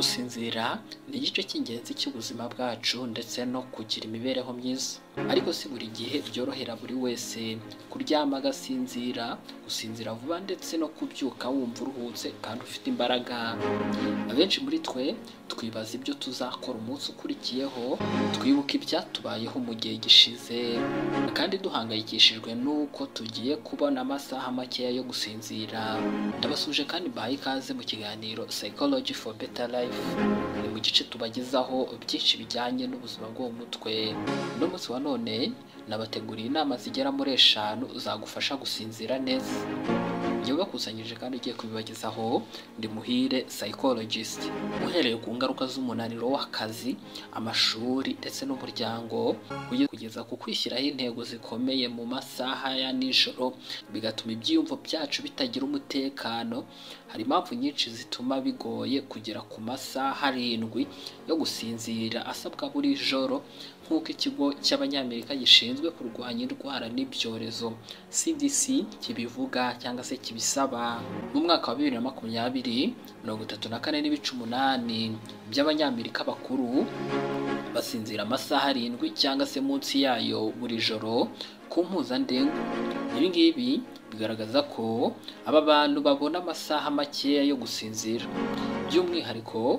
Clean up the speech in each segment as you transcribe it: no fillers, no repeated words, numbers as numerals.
Gusinzira ni igice cy'ingenzi cy'ubuzima bwacu ndetse no kugira imibereho myiza, ariko si buri gihe byorohera buri wese. Kuryama agasinzira, gusinzira vuba ndetse no kubyuka wumva uruhutse kandi ufite imbaraga. Abenshi muri twe twibaza ibyo tuzakora umunsi ukurikiyeho, twibuka ibyatubayeho mu gihe gishize, kandi duhangayikishijwe n'uko tugiye kubona amasaha makeya yo gusinzira. Ndabasuje kandi mbahaye ikaze mu kiganiro Psychology for Better Life. Ni mu gice tubagezaho byinshi bijyanye n'ubuzima bwo mu mutwe. No munsi wa none nabateguriye inama zigera muri 5 zagufasha gusinzira neza. Njyewe bakusanyije kandi ugiye kubibagezaho ndi Muhire psychologist. Uhereye ku ngaruka z'umunaniro w'akazi, amashuri ndetse n'umuryango, kugeza ku kwishyiraho intego zikomeye mu masaha ya nijoro, bigatuma ibyiyumvo byacu bitagira umutekano. Hari impamvu nyinshi zituma bigoye kugera ku masaha 7 yo gusinzira asabwa buri joro, nk'uko ikigo cy'Abanyamerika gishinzwe kurwanya indwara n'ibyorezo CDC kibivuga cyangwa se kibisaba. Mu mwaka wa 2020, 34.8% by'Abanyamerika bakuru basinzira amasaha 7 cyangwa se munsi yayo buri joro ku mpuzandengo. Ibi ngibi bigaragaza ko aba bantu babona amasaha makeya yo gusinzira. By'umwihariko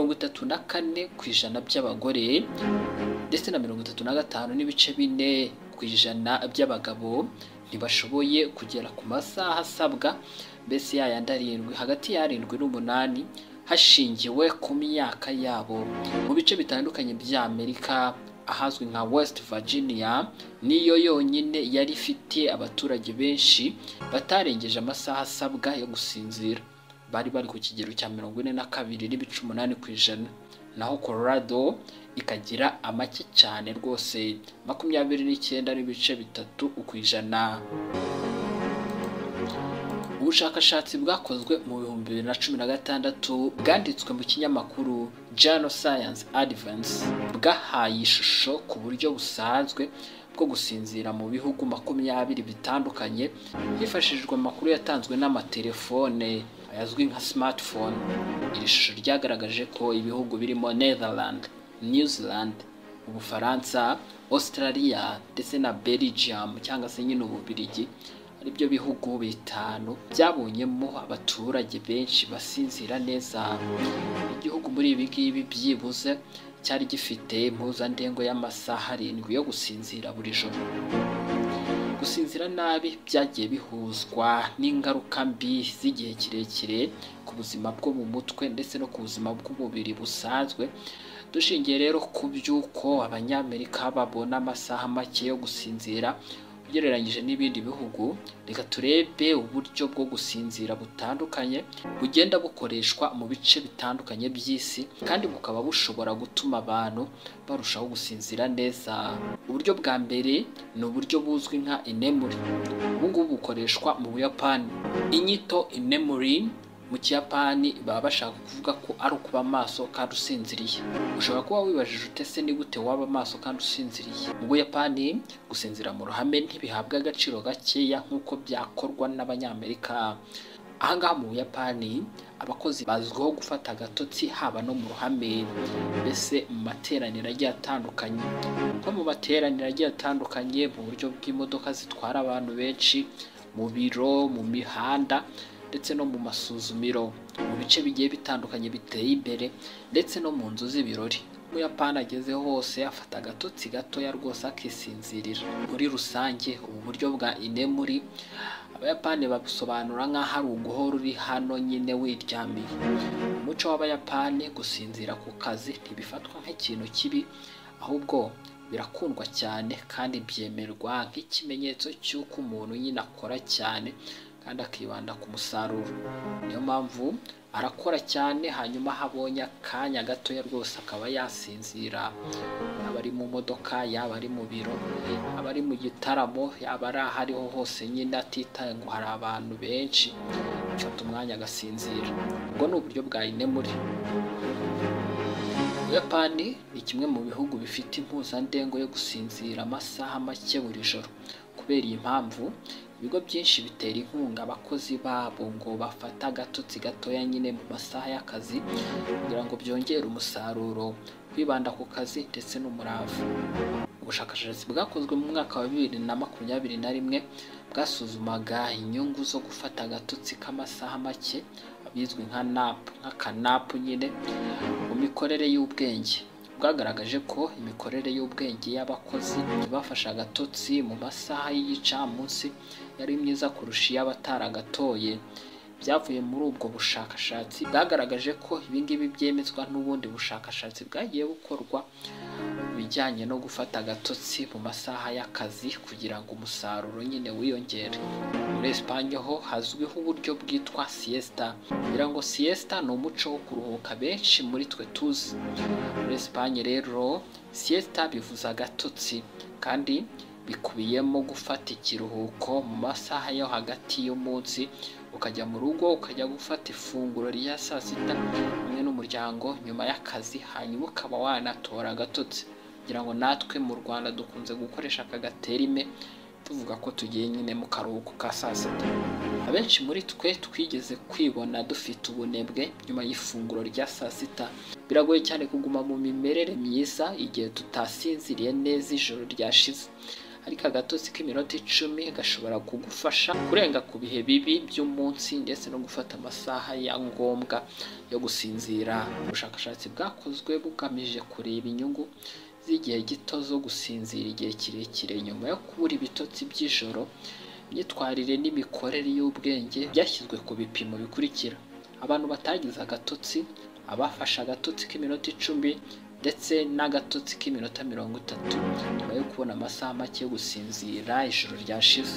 34% by'abagore ndetse na 35.4% by'abagabo ntibashoboye kugera ku masaha asabwa, mbese yayandi 7, hagati ya 7 n'8 hashingiwe ku myaka yabo. Mu bice bitandukanye bya Amerika, ahazwi nka West Virginia niyo yonyine yari ifite abaturage benshi batarengeje amasaha asabwa yo gusinzira, bari ku kigero cya 42.8%. Naho Colorado ikagira amake cyane rwose, 29.3%. Ubushakashatsi bwakozwe mu 2016 bwanditswe mu kinyamakuru Journal Science Advance bwahaye ishusho ku buryo busanzwe bwo gusinzira mu bihugu 20 bitandukanye, hifashishijwe amakuru yatanzwe n'amatelefone ayazwi nka smartphone. Iri shusho ryagaragaje ko ibihugu birimo Netherlands, New Zealand, Ubufaransa, Australia ndetse na Belgium cyangwa se nyine Ububiligi ari byo bihugu 5 byabonyemo abaturage benshi basinzira neza. Igihugu muri ibi ngibi byibuze cyari gifite impuzandengo y'amasaha 7 yo gusinzira buri joro. Gusinzira nabi byagiye bihuzwa n'ingaruka mbi z'igihe kirekire ku buzima bwo mu mutwe ndetse no ku buzima bw'umubiri busanzwe. Dushingiye rero ku by'uko Abanyamerika babona amasaha make yo gusinzira ugereranyije n'ibindi bihugu, reka turebe uburyo bwo gusinzira butandukanye bugenda bukoreshwa mu bice bitandukanye by'isi, kandi bukaba bushobora gutuma abantu barushaho gusinzira neza. Uburyo bwa mbere ni uburyo buzwi nka inemuri. Ubu ngubu bukoreshwa mu Buyapani. Inyito inemuri mu Kiyapani baba bashaka kuvuga ko ari ukuba maso kandi usinziriye. Ushobora kuba wibajije utese ni gute waba maso kandi usinziriye. Mu Buyapani gusinzira mu ruhame ntibihabwa agaciro gakeya nk'uko byakorwa n'Abanyamerika. Ahangaha mu Buyapani abakozi bazwiho gufata agatotsi haba no mu ruhame, mbese mu materaniro agiye atandukanye. Nko mu materaniro agiye atandukanye, mu buryo bw'imodoka zitwara abantu benshi, mu biro, mu mihanda ndetse no mu masuzumiro, mu bice bigiye bitandukanye biteye imbere ndetse no mu nzu z'ibirori. Umuyapani ageze hose afata agatotsi gatoya rwose akisinzirira. Muri rusange ubu buryo bwa inemuri Abayapani babusobanura nk'aho ari uguhora uri hano nyine wiryamiye. Umuco w'Abayapani gusinzira ku kazi ntibifatwa nk'ikintu kibi, ahubwo birakundwa cyane kandi byemerwa nk'ikimenyetso cy'uko umuntu nyine akora cyane kandi akibanda ku musaruro. Niyo mpamvu arakora cyane, hanyuma habonye akanya gatoya rwose akaba yasinzira. Yaba ari mu modoka, yaba ari mu biro, yaba ari mu gitaramo, yaba ari ahariho hose nyine atitaye ngo hari abantu benshi, afata umwanya agasinzira. Ubwo ni uburyo bwa inemuri. Ubuyapani ni kimwe mu bihugu bifite impuzandengo yo gusinzira amasaha make buri joro. Kubera iyi mpamvu, ibigo byinshi bitera inkunga abakozi babo ngo bafata agatotsi gatoya nyine mu masaha y'akazi kugira ngo byongere umusaruro, kwibanda ku kazi ndetse n'umurava. Ubushakashatsi bwakozwe mu mwaka wa 2021 bwasuzumaga inyungu zo gufata agatotsi k'amasaha make abizwi nk'akanapu nyine mu mikorere y'ubwenge. Bwagaragaje ko imikorere y'ubwenge y'abakozi bafasha agatotsi mu masaha y'igicamunsi yari myiza kurusha iy'abataragatoye. Byavuye muri ubwo bushakashatsi bwagaragaje ko ibingibi byemezwa n'ubundi bushakashatsi bwagiye bukorwa bijyanye no gufata agatotsi mu masaha y'akazi kugira ngo umusaruro nyine wiyongere. Muri Espagne ho hazwiho uburyo bwitwa siesta. Kugira ngo siesta ni umuco wo kuruhuka benshi muri twe tuzi. Muri Espagne rero siesta bivuza agatotsi kandi bikubiyemo gufata ikiruhuko mu masaha yo hagati y'umunsi, ukajya mu rugo ukajya gufata ifunguro rya saa sita hamwe n'umuryango nyuma y'akazi, hanyuma ukaba wanatora agatotsi. Kugira ngo natwe mu Rwanda dukunze gukoresha aka gaterime tuvuga ko tugiye nyine mu karuhuko ka saa sita. Abenshi muri twe twigeze kwibona dufite ubunebwe nyuma y'ifunguro rya saa sita. Biragoye cyane kuguma mu mimerere myiza igihe tutasinziriye neza ijoro ryashize, ariko agatotsi k'iminota 10 gashobora kugufasha kurenga ku bihe bibi by'umunsi ndetse no gufata amasaha ya ngombwa yo gusinzira. Ubushakashatsi bwakozwe bugamije kureba inyungu z'igihe gito zo gusinzira igihe kirekire nyuma yo kubura ibitotsi by'ijoro, imyitwarire n'imikorere y'ubwenge. Byashyizwe ku bipimo bikurikira: abantu batagize agatotsi, abafashe agatotsi k'iminota 10 ndetse n'agatotsi k'iminota 30 nyuma yo kubona amasaha make yo gusinzira ijoro ryashize.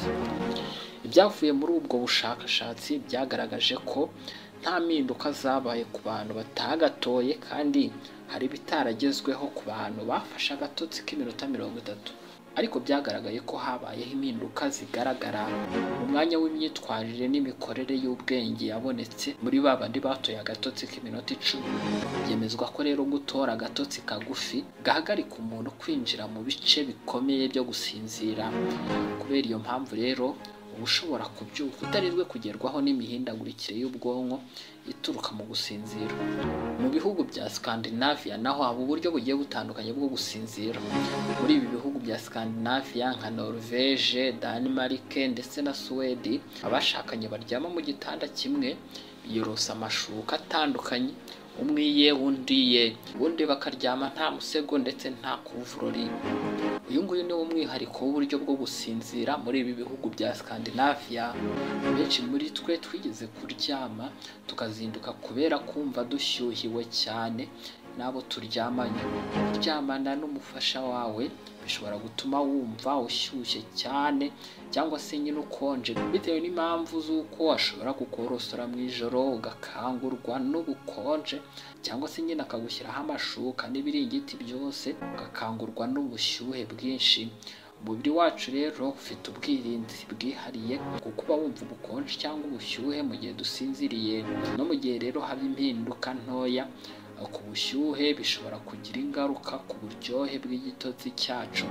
Ibyavuye muri ubwo bushakashatsi byagaragaje ko nta mpinduka zabaye ku bantu batagatoye, kandi hari bitaragezweho ku bantu bafashe agatotsi k'iminota 30. Ariko byagaragaye ko habayeho impinduka zigaragara mu mwanya w'imyitwarire n'imikorere y'ubwenge yabonetse muri babandi batoye agatotsi k'iminota 10. Byemezwa ko rero gutora agatotsi kagufi gahagarika umuntu kwinjira mu bice bikomeye byo gusinzira. Kubera iyo mpamvu rero uba ushobora kubyuka utarizwe kugerwaho n'imihindagurikire y'ubwonko ituruka mu gusinzira. Mu bihugu bya Scandinavia naho haba uburyo bugiye butandukanye bwo gusinzira. Muri ibi bihugu bya Scandinavia nka Norvège, Denmark ndetse na Suède, abashakanye baryama mu gitanda kimwe biyorosa amashuka atandukanye, umwe iye undi iye, ubundi bakaryama nta musego ndetse nta kuvurori. Uyu nguyu ni umwihariko w'uburyo bwo gusinzira muri ibi bihugu bya Scandinavia. Benshi muri twe twigeze kuryama tukazinduka kubera kumva dushyuhiwe cyane n'abo turyamanye. Kuryamana n'umufasha wawe bishobora gutuma wumva ushyushye cyane cyangwa se nyine ukonje, bitewe n'impamvu z'uko ashobora kukorosora mu ijoro ugakangurwa n'ubukonje, cyangwa se nyine akagushyiraho amashuka n'ibiringiti byose ugakangurwa n'ubushyuhe bwinshi. Umubiri wacu rero ufite ubwirinzi bwihariye kuko uba wumva ubukonje cyangwa ubushyuhe mu gihe dusinziriye. No mu gihe rero haba impinduka ntoya ku bushyuhe bishobora kugira ingaruka ku buryohe bw'igitotsi cyacu.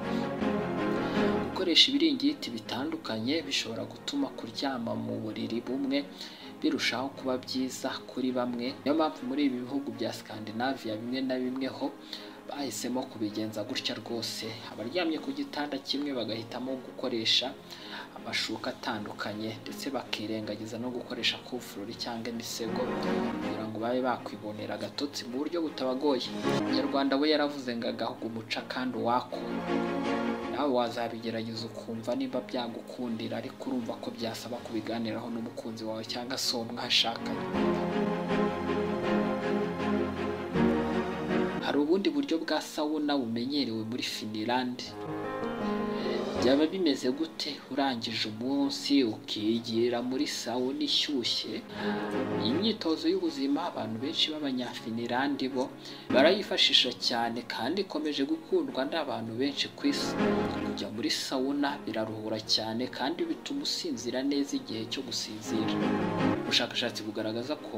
Gukoresha ibiringiti bitandukanye bishobora gutuma kuryama mu buriri bumwe birushaho kuba byiza kuri bamwe. Niyo mpamvu muri ibi bihugu bya Scandinavia bimwe na bimwe ho bahisemo kubigenza gutya rwose. Abaryamye ku gitanda kimwe bagahitamo gukoresha amashuka atandukanye ndetse bakirengagiza no gukoresha kuvurori cyangwa imisego kugira ngo babe bakwibonera agatotsi mu buryo butabagoye. Umunyarwanda we yaravuze ngo agahugu umuca kandi uwako. Nawe wazabigerageza ukumva niba byagukundira, ariko urumva ko byasaba kubiganiraho n'umukunzi wawe cyangwa se uwo mwashakanye. Hari ubundi buryo bwa sauna bumenyerewe muri Finland. Byaba bimeze gute urangije umunsi ukigirira muri sauna ishyushye? Iyi myitozo y'ubuzima abantu benshi b'Abanyafinilandi bo barayifashisha cyane kandi ikomeje gukundwa n'abantu benshi ku isi. Kujya muri sauna biraruhura cyane kandi bituma usinzira neza igihe cyo gusinzira. Ubushakashatsi bugaragaza ko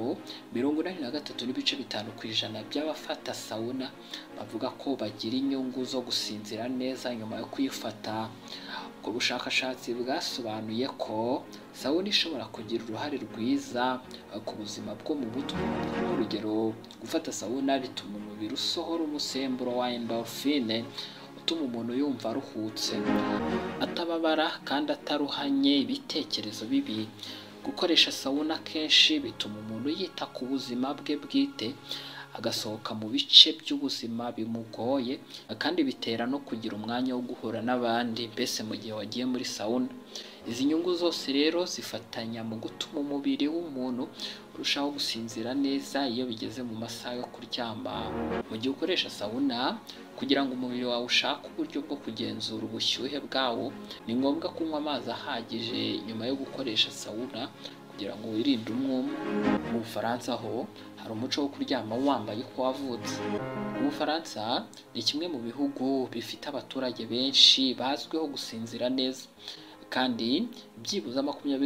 83.5% by'abafata sauna bavuga ko bagira inyungu zo gusinzira neza nyuma yo kuyifata. ubwo bushakashatsi bwasobanuye ko sawuna ishobora kugira uruhare rwiza ku buzima bwo mu mutwe. Urugero, gufata sawuna bituma umubiri usohora umusemburo wa endorphine utuma umuntu yumva aruhutse, atababara kandi ataruhanye ibitekerezo bibi. Gukoresha sawuna kenshi bituma umuntu yita ku buzima bwe bwite, agasohoka mu bice by'ubuzima bimugoye, kandi bitera no kugira umwanya wo guhura n'abandi mbese mu gihe wagiye muri sawuna. Izi nyungu zose rero zifatanya mu gutuma umubiri w'umuntu urushaho gusinzira neza iyo bigeze mu masaha yo kuryama. Mu gihe ukoresha sawuna, kugira ngo umubiri wawe ushake uburyo bwo kugenzura ubushyuhe bwawo, ni ngombwa kunywa amazi ahagije nyuma yo gukoresha sawuna kugira ngo wirinde umwuma. Mu Bufaransa ho hari umuco wo kuryama wambaye uko wavutse. Ubufaransa ni kimwe mu bihugu bifite abaturage benshi bazwiho gusinzira neza, kandi byibuze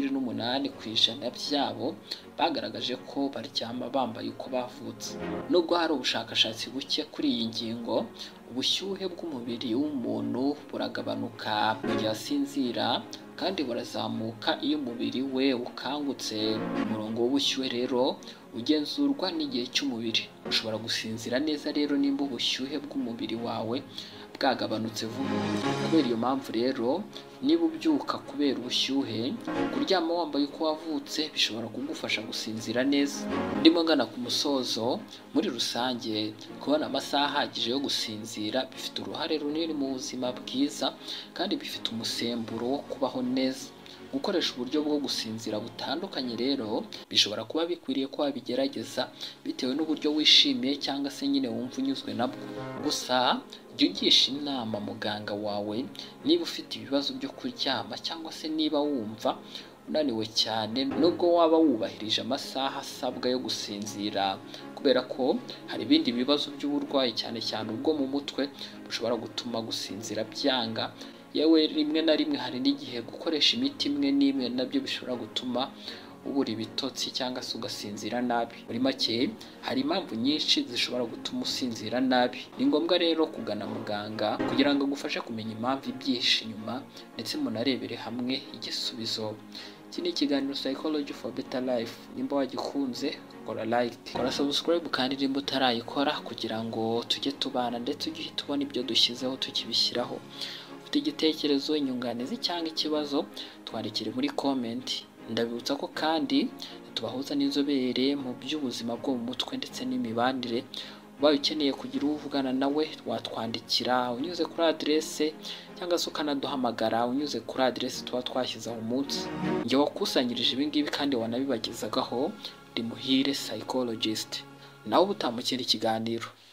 28% byabo bagaragaje ko baryama bambaye uko bavutse. Nubwo hari ubushakashatsi buke kuri iyi ngingo, ubushyuhe bw'umubiri w'umuntu buragabanuka mu gihe asinzira kandi burazamuka iyo umubiri we ukangutse. Umurongo w'ubushyuhe rero ugenzurwa n'igihe cy'umubiri. Ushobora gusinzira neza rero nimba ubushyuhe bw'umubiri wawe bwagabanutse vuba. Kubera iyo mpamvu rero, niba ubyuka kubera ubushyuhe, kuryama wambaye uko wavutse bishobora kugufasha gusinzira neza. Ndimo ngana ku musozo, muri rusange kubona amasaha ahagije yo gusinzira bifite uruhare runini mu buzima bwiza kandi bifite umusemburo wo kubaho neza. Gukoresha uburyo bwo gusinzira butandukanye rero bishobora kuba bikwiriye ko wabigerageza bitewe n'uburyo wishimiye cyangwa se nyine wumva unyuzwe nabwo. Gusa jya ugisha inama muganga wawe niba ufite ibibazo byo kuryama cyangwa se niba wumva unaniwe cyane nubwo waba wubahirije amasaha asabwa yo gusinzira, kubera ko hari ibindi bibazo by'uburwayi cyane cyane ubwo mu mutwe bushobora gutuma gusinzira byanga. Yewe rimwe na rimwe hari n'igihe gukoresha imiti imwe n'imwe nabyo bishobora gutuma ubura ibitotsi cyangwa se ugasinzira nabi. Muri make, hari impamvu nyinshi zishobora gutuma usinzira nabi. Ni ngombwa rero kugana muganga kugira ngo agufashe kumenya impamvu ibyihishe inyuma ndetse munarebere hamwe igisubizo. Iki ni ikiganiro Psychology for Better Life. Nimba wagikunze, kora like, kora subscribe kandi nimba utarayikora kugira ngo tujye tubana ndetse ujye uhita ubona ibyo dushyizeho tukibishyiraho. Ufite igitekerezo, inyunganizi cyangwa ikibazo, twandikire muri comment. Ndabibutsa ko kandi tubahuza n'inzobere mu by'ubuzima bwo mu mutwe ndetse n'imibanire. Ubaye ukeneye kugira uvugana nawe, watwandikira unyuze kuri adresse cyangwa se ukanaduhamagara unyuze kuri adresse tuba twashyize aho munsi. Njye wakusanyirije ibi ngibi kandi wanabibagezagaho, ndi Muhire psychologist. Nawe utamukira ikiganiro.